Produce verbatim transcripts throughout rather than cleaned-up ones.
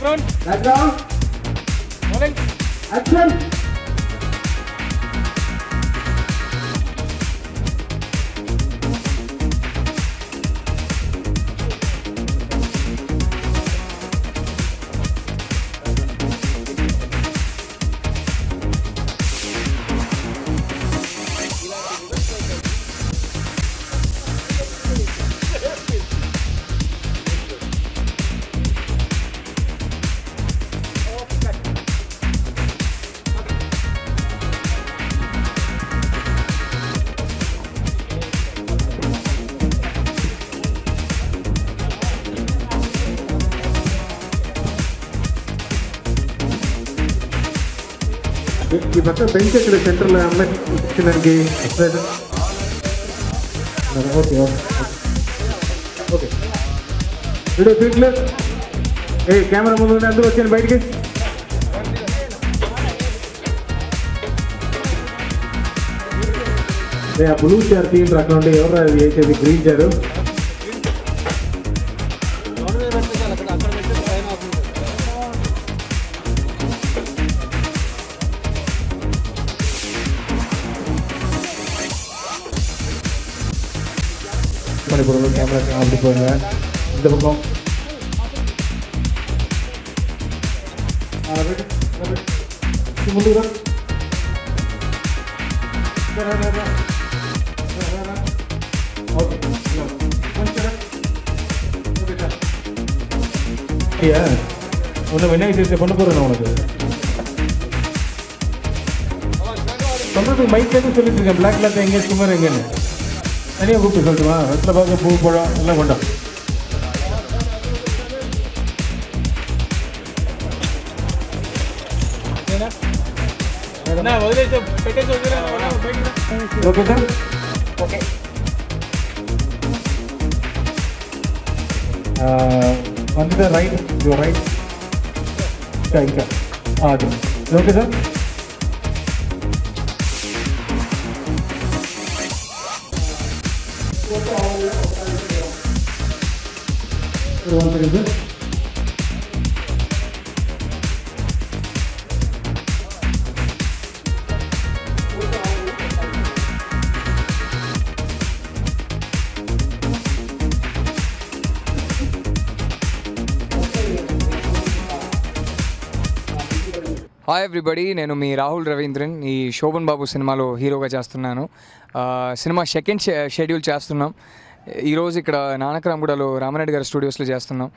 Background. Background. Rolling. Action. ఈ పక్క bench ఇక్కడ సెంటర్లో అమ్మాయి కూర్చోడానికి ఓకే ఓకే వీడియో సీట్లు ఏ కెమెరా ముందు ఉండి అందరూ వచ్చాను బయటికి ఆ బ్లూ చైర్ తీయండి అక్కడ ఉండి ఎవరు అది వేసేది గ్రీన్ చైర్ ఇప్పుడు కెమెరా ఆడిపోయిందా ఇంత పక్కం ముందుగా ஒன்று என்ன விஷயத்தை கொண்டு போகிறேன் உனக்கு சொல்கிறதுக்கு மைக்லேருந்து சொல்லிட்டு இருக்கேன் பிளாக் கிளாத் எங்கே சுமார் எங்கேன்னு தனியாக கூப்பிட்டு சொல்லட்டுமா வெத்தலை பார்க்க பூ பழம் எல்லாம் கொண்டோம் ఓకే సార్ ఓకే వంద రైట్ యువర్ రైట్ ఇంకా ఇంకా అది okay sir one second, sir. Hi everybody నేను మీ రాహుల్ రవీంద్రన్ ఈ శోభన్ బాబు సినిమాలో హీరోగా చేస్తున్నాను సినిమా సెకండ్ షెడ్యూల్ చేస్తున్నాం ఈరోజు ఇక్కడ నానక్రామ్గూడలో రామారెడ్డి గారి స్టూడియోస్లో చేస్తున్నాం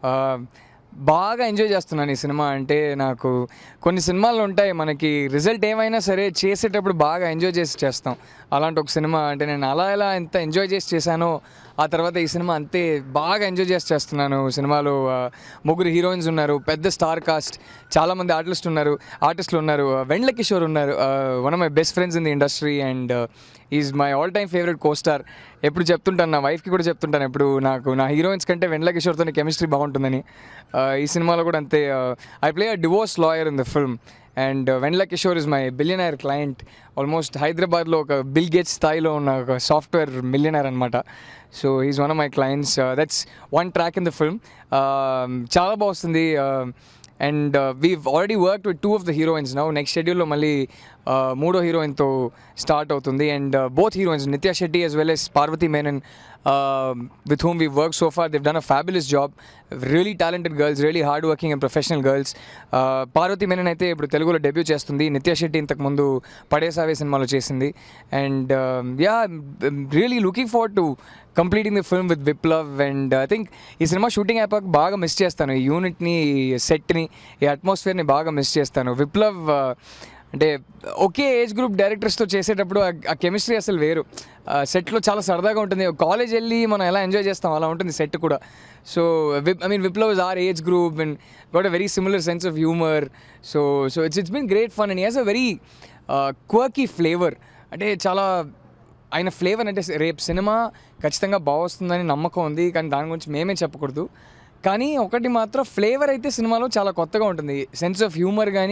బాగా ఎంజాయ్ చేస్తున్నాను ఈ సినిమా అంటే నాకు కొన్ని సినిమాలు ఉంటాయి మనకి రిజల్ట్ ఏమైనా సరే చేసేటప్పుడు బాగా ఎంజాయ్ చేసి చేస్తాం అలాంటి ఒక సినిమా అంటే నేను అలా ఎలా ఎంత ఎంజాయ్ చేసి చేశానో ఆ తర్వాత ఈ సినిమా అంతే బాగా ఎంజాయ్ చేసి చేస్తున్నాను సినిమాలో ముగ్గురు హీరోయిన్స్ ఉన్నారు పెద్ద స్టార్ కాస్ట్ చాలామంది ఆర్టిస్ట్ ఉన్నారు ఆర్టిస్టులు ఉన్నారు వెండ్ల కిషోర్ ఉన్నారు one of my best friends in the industry and is my all time favourite costar ఎప్పుడు చెప్తుంటాను నా వైఫ్కి కూడా చెప్తుంటాను ఎప్పుడు నాకు నా హీరోయిన్స్ కంటే వెండ్ల కిషోర్తో కెమిస్ట్రీ బాగుంటుందని ఈ సినిమాలో కూడా అంతే I play a divorce lawyer in the film and Vennela Kishore is my billionaire client almost హైదరాబాద్లో ఒక బిల్ గేట్స్ స్థాయిలో ఉన్న ఒక సాఫ్ట్వేర్ మిలియనైర్ అనమాట so is one of my clients that's one track in the film చాలా బాగుంది and we've already work with two of the heroines now next షెడ్యూల్లో మళ్ళీ మూడో హీరోయిన్తో స్టార్ట్ అవుతుంది and both heroines Nithya Shetty as well as Parvati Menon with whom we've worked so far, they've done a fabulous job. Really talented girls, really hard working and professional girls. uh, Parvati Menon aithe ippudu Telugulo debut chestundi. Nithya Shetty intaku mundu Padesave సినిమాలో చేసింది and um, yeah, I'm really looking forward to completing the film with Viplav and uh, I think ఈ సినిమా shooting అయిపోయాక బాగా miss చేస్తాను ఈ యూనిట్ని సెట్ని ఈ అట్మాస్ఫియర్ని బాగా మిస్ చేస్తాను విప్లవ్ అంటే ఒకే ఏజ్ గ్రూప్ డైరెక్టర్స్తో చేసేటప్పుడు ఆ కెమిస్ట్రీ అసలు వేరు సెట్లో చాలా సరదాగా ఉంటుంది కాలేజ్ వెళ్ళి మనం ఎలా ఎంజాయ్ చేస్తాం అలా ఉంటుంది సెట్ కూడా so I mean Viplav is our age group and got a very similar sense of humour so so it's it's been great fun and he has a very quirky flavour అంటే చాలా ఆయన flavour అంటే రేపు cinema ఖచ్చితంగా బాగొస్తుందని నమ్మకం ఉంది కానీ దాని గురించి మేమే చెప్పకూడదు కానీ ఒకటి మాత్రం ఫ్లేవర్ అయితే సినిమాలో చాలా కొత్తగా ఉంటుంది సెన్స్ ఆఫ్ హ్యూమర్ కానీ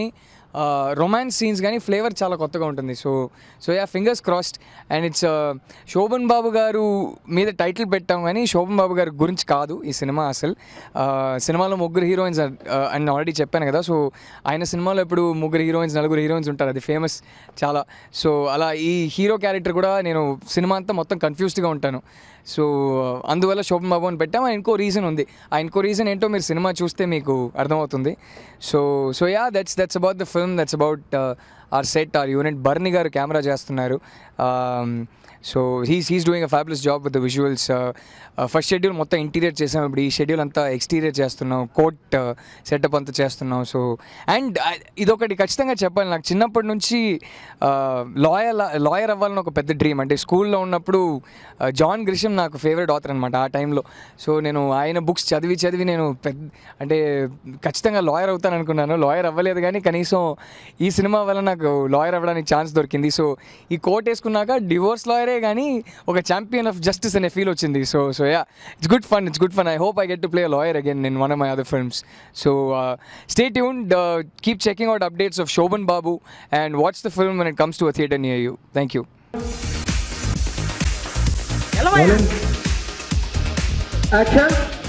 రొమాన్స్ సీన్స్ కానీ ఫ్లేవర్ చాలా కొత్తగా ఉంటుంది. So so yeah fingers crossed. And it's Shobhan Babu garu మీద టైటిల్ పెట్టాం కానీ శోభన్ బాబు గారి గురించి కాదు ఈ సినిమా అసలు. సినిమాలో ముగ్గురు హీరోయిన్స్ అని ఆల్రెడీ చెప్పాను కదా. సో ఆయన సినిమాలో ఇప్పుడు ముగ్గురు హీరోయిన్స్ నలుగురు హీరోయిన్స్ ఉంటారు, అది ఫేమస్ చాలా. సో అలా ఈ హీరో క్యారెక్టర్ కూడా నేను సినిమా అంతా మొత్తం కన్ఫ్యూజ్డ్గా ఉంటాను. సో అందువల్ల శోభన్ బాబు అని పెట్టాం. ఆ ఇంకో రీజన్ ఉంది, ఆ ఇంకో రీజన్ ఏంటో మీరు సినిమా చూస్తే మీకు అర్థమవుతుంది. So so yeah that's that's about the film, that's about our set, our unit. Barni garu camera చేస్తున్నారు. So he's he's doing a fabulous job with the visuals. First schedule మొత్తం ఇంటీరియర్ చేసాం, ఇప్పుడు ఈ షెడ్యూల్ అంతా ఎక్స్టీరియర్ చేస్తున్నాం, కోట్ సెటప్ అంతా చేస్తున్నాం. So and ఇదొకటి ఖచ్చితంగా చెప్పాలి, నాకు చిన్నప్పటి నుంచి లాయర్ లాయర్ అవ్వాలని ఒక పెద్ద డ్రీమ్. అంటే స్కూల్లో ఉన్నప్పుడు జాన్ గ్రిషమ్ నాకు ఫేవరెట్ ఆథర్ అనమాట ఆ టైంలో. సో నేను ఆయన బుక్స్ చదివి చదివి నేను పెద్ద అంటే ఖచ్చితంగా లాయర్ అవుతాను అనుకున్నాను. లాయర్ అవ్వలేదు కానీ కనీసం ఈ సినిమా వల్ల నాకు లాయర్ అవ్వడానికి ఛాన్స్ దొరికింది. సో ఈ కోట్ వేసుకున్నాక డివోర్స్ లాయరే కానీ ఒక ఛాంపియన్ ఆఫ్ జస్టిస్ అనే ఫీల్ వచ్చింది. So so yeah it's good fun, it's good fun. I hope I get to play a lawyer again in one of my other films. So stay tuned, keep checking out updates of Shobhan Babu and watch the film when it comes to a theatre near you. Thank you. Action.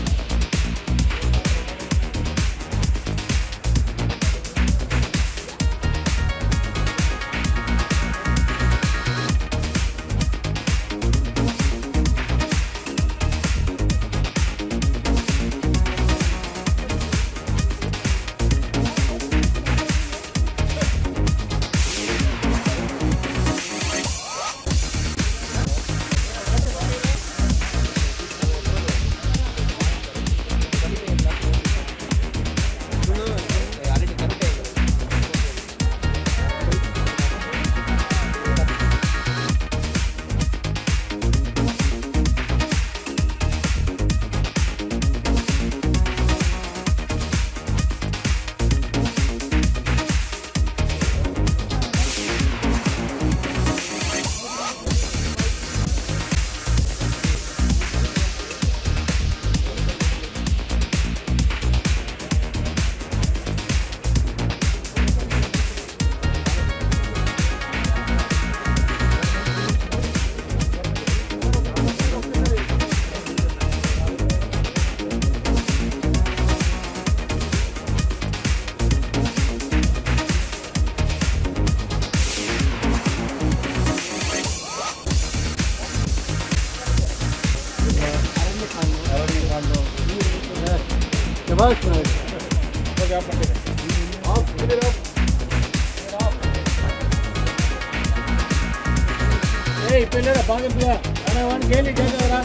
Hey, pelera, pagan pila. Ana one geli jaga ora.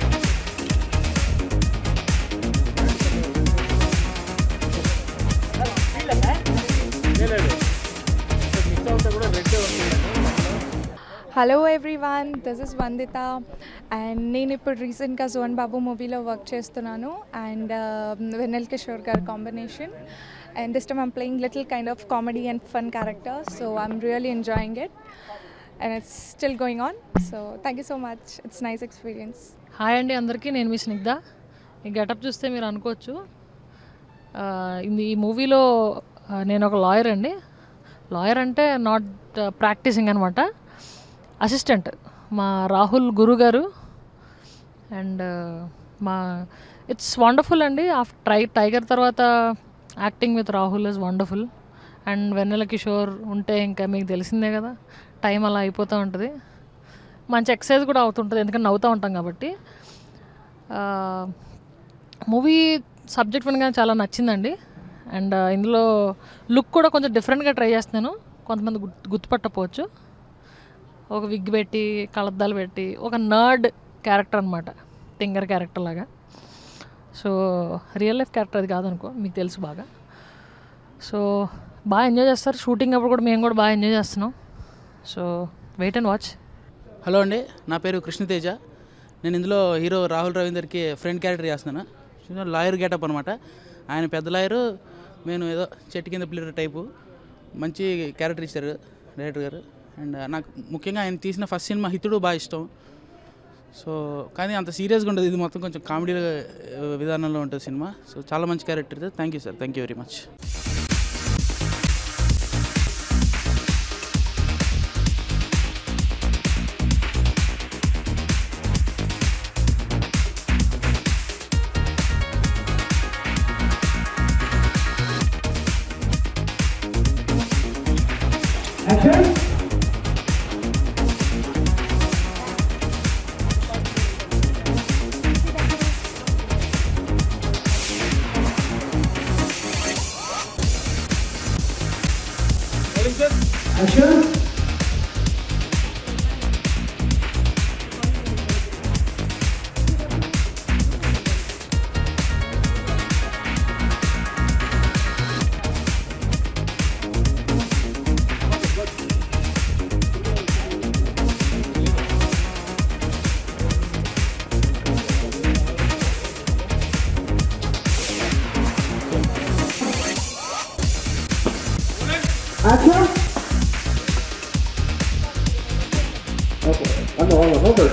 Hello everyone, this is Vanditha and నేను ఇప్పుడు రీసెంట్గా సోహన్ బాబు మూవీలో work చేస్తున్నాను and Vennela Kishore garu combination and this time I'm playing little kind of comedy and fun character. So I'm really enjoying it and it's still going on. So thank you so much, it's nice experience. Hi అండి అందరికీ, నేను మీ స్నిగ్ధ. ఈ getup చూస్తే మీరు అనుకోవచ్చు ఈ మూవీలో నేను ఒక లాయర్ అండి. లాయర్ అంటే నాట్ ప్రాక్టీసింగ్ అనమాట, అసిస్టెంట్ మా రాహుల్ గురు గారు. అండ్ మా ఇట్స్ వండర్ఫుల్ అండి. ఆఫ్టర్ ట్రై టైగర్ తర్వాత acting with Rahul is wonderful. And Vennela Kishore ఉంటే ఇంకా మీకు తెలిసిందే కదా, టైం అలా అయిపోతూ ఉంటుంది. మంచి ఎక్సర్సైజ్ కూడా అవుతుంటుంది ఎందుకంటే నవ్వుతూ ఉంటాం కాబట్టి. మూవీ సబ్జెక్ట్ వినగానే చాలా నచ్చిందండి. అండ్ ఇందులో లుక్ కూడా కొంచెం డిఫరెంట్గా ట్రై చేస్తున్నాను, కొంతమంది గుర్తు గుర్తుపట్టకపోవచ్చు. ఒక విగ్ పెట్టి కలద్దాలు పెట్టి ఒక నర్డ్ క్యారెక్టర్ అనమాట, టింగర్ క్యారెక్టర్ లాగా. సో రియల్ లైఫ్ క్యారెక్టర్ అది కాదనుకో, మీకు తెలుసు బాగా. సో బాగా ఎంజాయ్ చేస్తారు. షూటింగ్ అప్పుడు కూడా మేము కూడా బాగా ఎంజాయ్ చేస్తున్నాం. So wait and watch. Hello అండి, నా పేరు కృష్ణతేజ. నేను ఇందులో హీరో రాహుల్ రవీందర్కి ఫ్రెండ్ క్యారెక్టర్ చేస్తున్నాను. లాయర్ గెటప్ అనమాట. ఆయన పెద్ద లాయరు, నేను ఏదో చెట్టు కింద ప్లేయర్ టైపు. మంచి క్యారెక్టర్ ఇచ్చారు డైరెక్టర్ గారు. అండ్ నాకు ముఖ్యంగా ఆయన తీసిన ఫస్ట్ సినిమా హితుడు బాగా ఇష్టం. సో కానీ అంత సీరియస్గా ఉండదు, ఇది మొత్తం కొంచెం కామెడీ విధానంలో ఉంటుంది సినిమా. సో చాలా మంచి క్యారెక్టర్ ఇది. Thank you sir, thank you very much. Action. Action. Action. Okay, one more, one more, one more.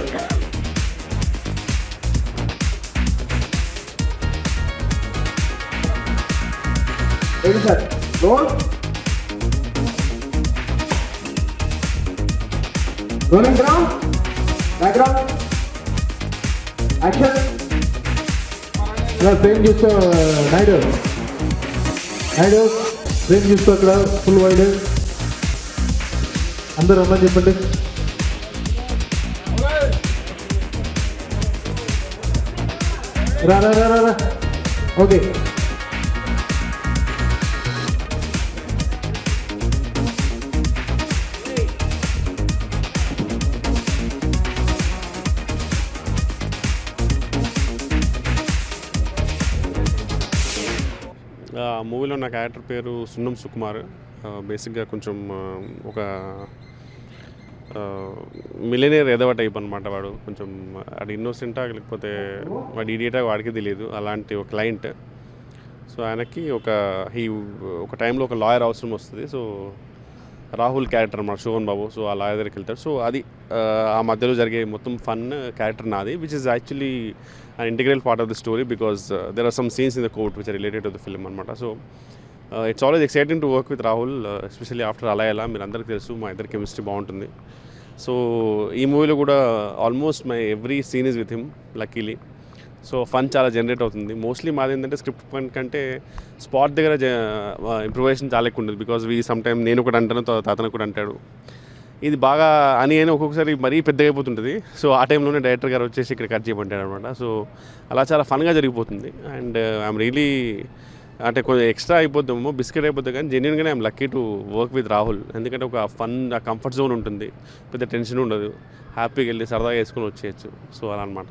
Ready, set, roll. Rolling ground, background, action. ఇలా ఫ్రేమ్ చూస్తే నైడు నైడు ఫ్రేమ్ చూస్తూ అక్కడ ఫుల్ వైడ్ అందరూ రమ్మని చెప్పండి. రా రా రా రా ఓకే. మూవీలో నా క్యారెక్టర్ పేరు సున్నం సుకుమార్. బేసిక్గా కొంచెం ఒక మిలినియర్ ఎదవ టైప్ అనమాట. వాడు కొంచెం వాడు ఇన్నోసెంటా లేకపోతే వాడు ఇడియటా వాడికి తెలియదు, అలాంటి ఒక క్లయింట్. సో ఆయనకి ఒక హీ ఒక టైంలో ఒక లాయర్ అవసరం వస్తుంది. సో రాహుల్ క్యారెక్టర్ అన్నమాట, శోభన్ బాబు. సో ఆ లాయర్ దగ్గరికి వెళ్తాడు. సో అది ఆ మధ్యలో జరిగే మొత్తం ఫన్ క్యారెక్టర్ నాది, which is actually an integral part of the story because uh, there are some scenes in the court which are related to the film anamata. So uh, it's always exciting to work with Rahul, uh, especially after Alayala. Meer andariki telusu ma iddaru chemistry baaguntundi. So ee movie lo kuda almost my every scene is with him luckily. So fun chaala generate avutundi. Mostly maadi endante script fun kante spot దగ్గర improvisation చాలా ఎక్కువ ఉంటుంది because we sometimes నేను ఒకటి అంటాను తాతను ఒకటి అంటాడు. ఇది బాగా అని అని ఒక్కొక్కసారి మరీ పెద్దగా అయిపోతుంటుంది. సో ఆ టైంలోనే డైరెక్టర్ గారు వచ్చేసి ఇక్కడ కట్ చేయమంటాడు అనమాట. సో అలా చాలా ఫన్గా జరిగిపోతుంది. అండ్ ఐఎమ్ రియలీ అంటే కొంచెం ఎక్స్ట్రా అయిపోతామో బిస్కెట్ అయిపోతుంది, కానీ జెన్యున్గానే I'm lucky to work with Rahul. ఎందుకంటే ఒక ఫన్ ఆ కంఫర్ట్ జోన్ ఉంటుంది, పెద్ద టెన్షన్ ఉండదు, హ్యాపీగా వెళ్ళి సరదాగా వేసుకొని వచ్చేయచ్చు. సో అలా అనమాట.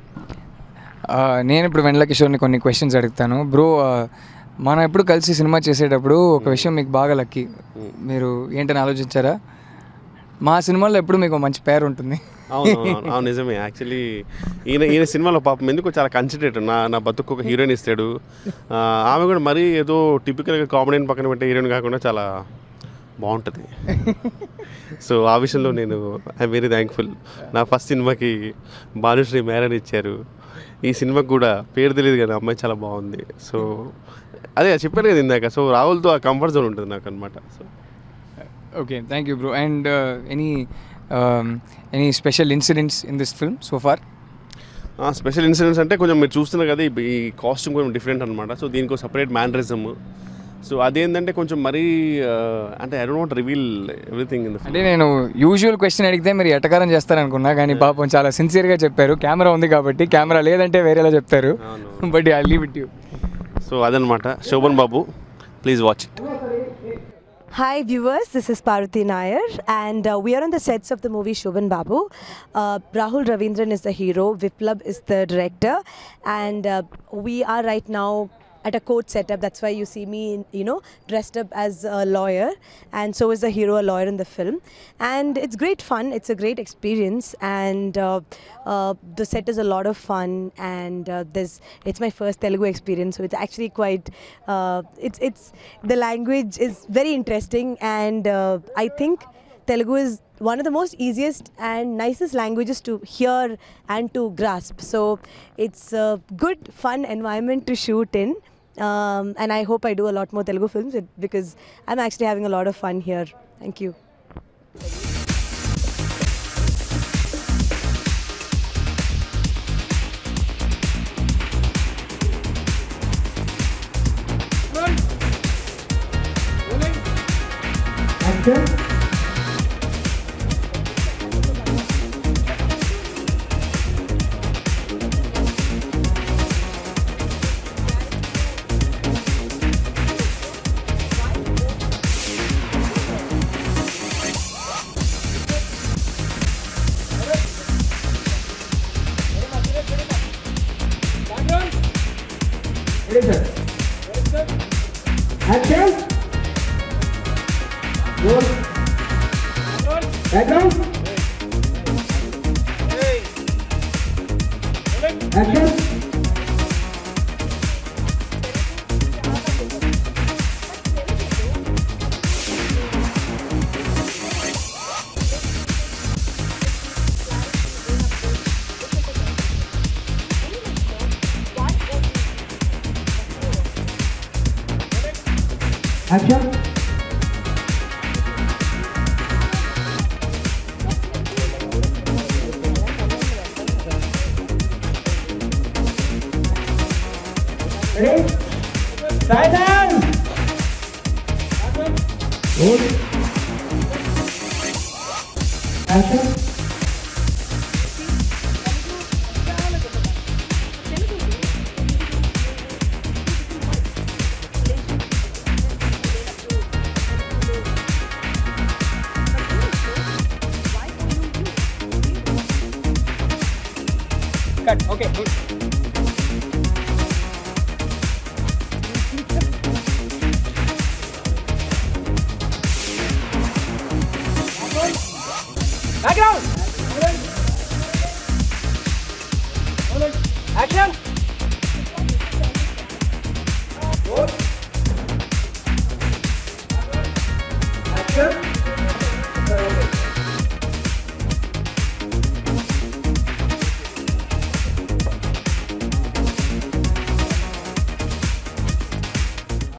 నేను ఇప్పుడు వెన్నెల కిషోర్ని కొన్ని క్వశ్చన్స్ అడుగుతాను. బ్రో, మనం ఎప్పుడు కలిసి సినిమా చేసేటప్పుడు ఒక విషయం మీకు బాగా లక్కీ, మీరు ఏంటని ఆలోచించారా? మా సినిమాలో ఎప్పుడు మీకు మంచి పేరు ఉంటుంది. అవును అవును నిజమే. యాక్చువల్లీ ఈయన ఈయన సినిమాలో పాపం ఎందుకు చాలా కన్సిడరేట్. నా నా బతుకు ఒక హీరోయిన్ ఇస్తాడు, ఆమె కూడా మరీ ఏదో టిపికల్గా కామెడీని పక్కన పెట్టే హీరోయిన్ కాకుండా చాలా బాగుంటుంది. సో ఆ విషయంలో నేను ఐఎమ్ వెరీ థ్యాంక్ఫుల్. నా ఫస్ట్ సినిమాకి భానుశ్రీ మేరన్ ఇచ్చారు, ఈ సినిమాకి కూడా పేరు తెలియదు కానీ అమ్మాయి చాలా బాగుంది. సో అదే చెప్పాను కదా ఇందాక. సో రాహుల్తో ఆ కంఫర్ట్ జోన్ ఉంటుంది నాకు అనమాట. So okay, thank you bro. And any any special incidents in this film so far? Special incidents అంటే కొంచెం మీరు చూస్తున్నారు కదా, ఈ కాస్ట్యూమ్ కొంచెం డిఫరెంట్ అనమాట. సో దీనికి సపరేట్ మ్యానరిజం. సో అదేంటంటే కొంచెం మరీ అంటే I don't want reveal everything in the film. అంటే నేను యూజువల్ క్వశ్చన్ అడిగితే మీరు ఎటకారం చేస్తారనుకున్నా, కానీ పాపం చాలా సిన్సియర్గా చెప్పారు. కెమెరా ఉంది కాబట్టి, కెమెరా లేదంటే వేరేలా చెప్తారు. But I leave it you. So అదనమాట. Shobhan Babu, please watch it. Hi viewers, this is Parvati Nair and uh, we are on the sets of the movie Shobhan Babu. Uh, Rahul Ravindran is the hero, Viplab is the director, and uh, we are right now at a court setup. That's why you see me, you know, dressed up as a lawyer, and so is the hero a lawyer in the film. And it's great fun, it's a great experience, and uh, uh, the set is a lot of fun, and uh, this it's my first Telugu experience, so it's actually quite uh, it's it's the language is very interesting, and uh, I think Telugu is one of the most easiest and nicest languages to hear and to grasp. So it's a good fun environment to shoot in. Um, and I hope I do a lot more Telugu films because I'm actually having a lot of fun here. Thank you. Action. Ready, sir. Action. Roll. Background. Action. Action. Ready? Silence. Good. Action. Cut. Okay, good. Background.